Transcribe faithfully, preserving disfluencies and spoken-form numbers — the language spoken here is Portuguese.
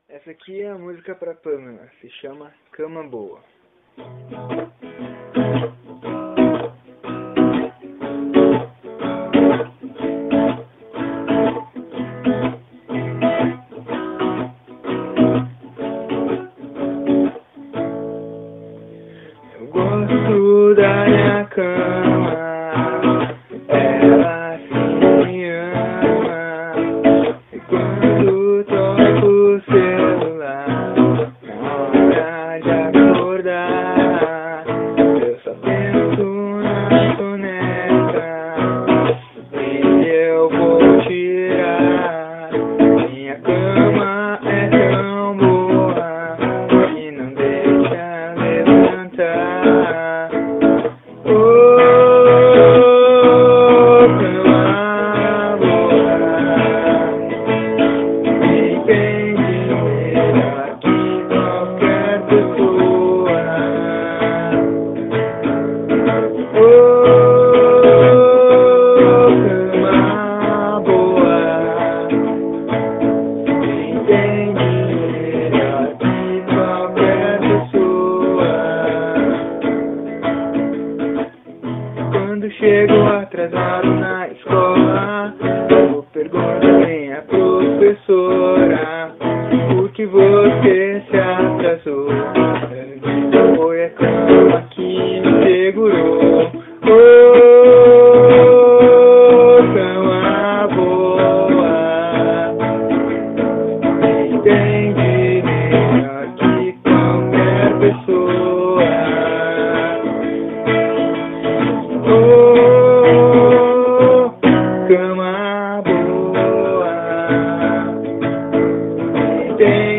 Essa aqui é a música pra Pamela, se chama Cama Boa. Eu gosto da minha cama, ela se me ama, e quando toco o celular, na hora de acordar, eu só penso na soneca, e eu vou tirar. Minha cama é tão boa, que não deixa levantar. Oh, cama boa, me entende melhor que qualquer pessoa. Oh, cama boa, me entende melhor que qualquer pessoa. Quando chego atrasado na escola, eu pergunto a minha professora: por que você se atrasou? Foi a cama que me segurou. Oh, cama boa, me entende melhor que qualquer pessoa. Oh, cama boa, me entende